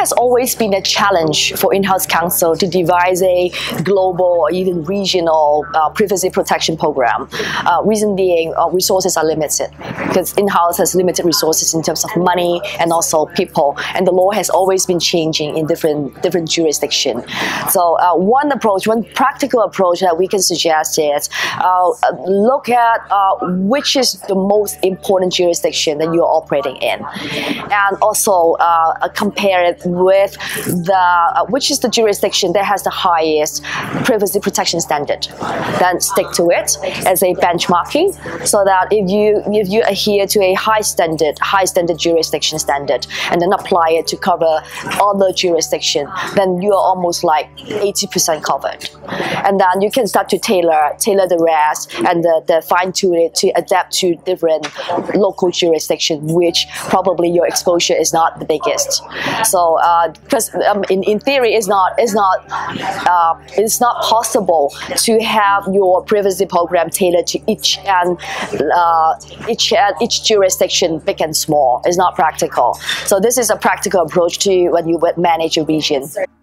has always been a challenge for in-house counsel to devise a global or even regional privacy protection program. Reason being, resources are limited because in-house has limited resources in terms of money and also people, and the law has always been changing in different jurisdictions. So one practical approach that we can suggest is look at which is the most important jurisdiction that you're operating in, and also compare it with which is the jurisdiction that has the highest privacy protection standard. Then stick to it as a benchmarking, so that if you adhere to a high standard jurisdiction standard and then apply it to cover other jurisdiction, then you are almost like 80% covered. And then you can start to tailor the rest and the fine tune it to adapt to different local jurisdiction, which probably your exposure is not the biggest. So because in theory it's not possible to have your privacy program tailored to each jurisdiction, big and small. It's not practical. So this is a practical approach to when you manage a region.